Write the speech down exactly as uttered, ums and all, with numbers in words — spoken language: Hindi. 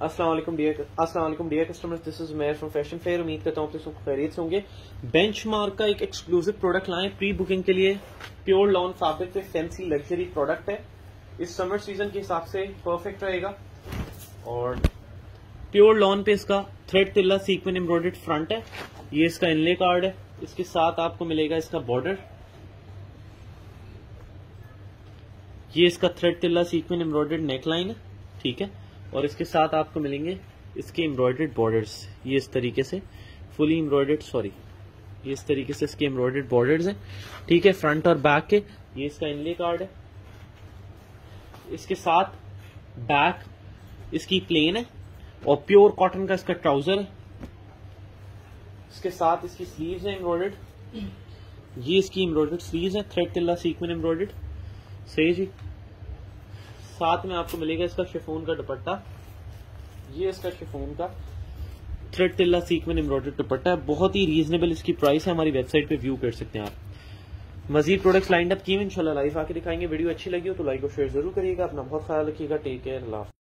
अस्सलाम वालेकुम डियर अस्सलाम वालेकुम dear customers, this is Umair from fashion fair. उम्मीद करता हूँ आप सब खैरियत से होंगे। बेंचमार्क का एक एक्सक्लूसिव प्रोडक्ट लाएं प्री बुकिंग के लिए। प्योर लॉन फैब्रिक पे फैंसी लग्जरी प्रोडक्ट है। इस समर सीजन के हिसाब से परफेक्ट रहेगा। और प्योर लॉन पे इसका थ्रेड तिल्ला सीक्वेंस एम्ब्रॉयडर्ड फ्रंट है। ये इसका इनले कार्ड है। इसके साथ आपको मिलेगा इसका बॉर्डर। ये इसका थ्रेड तिल्ला सीक्वेंस एम्ब्रॉयडर्ड नेकलाइन है, ठीक है। और इसके साथ आपको मिलेंगे इसके एम्ब्रॉयडर्ड बॉर्डर्स। ये इस तरीके से फुली एम्ब्रॉयडर्ड सॉरी ये इस तरीके से इसके एम्ब्रॉयडर्ड बॉर्डर्स हैं, ठीक है, फ्रंट और बैक के। ये इसका इनले कार्ड है। इसके साथ बैक इसकी प्लेन है और प्योर कॉटन का इसका ट्राउजर है। इसके साथ इसकी स्लीव्स है एम्ब्रॉयडर्ड। ये इसकी एम्ब्रॉयडर्ड स्लीव्स है, थ्रेड तिल्ला सीक्वेंस एम्ब्रॉयडर्ड। सही जी। साथ में आपको मिलेगा इसका शिफॉन का दुपट्टा। ये इसका शिफॉन का थ्रेड तिल्ला सीक्वेंस एम्ब्रॉयडर्ड दुपट्टा है। बहुत ही रीजनेबल इसकी प्राइस है। हमारी वेबसाइट पे व्यू कर सकते हैं आप। मजीद प्रोडक्ट्स लाइंड अप किए इंशाल्लाह लाइव आके दिखाएंगे। वीडियो अच्छी लगी हो तो लाइक और शेयर जरूर करिएगा। अपना बहुत ख्याल रखिएगा। Take care. अल्लाह।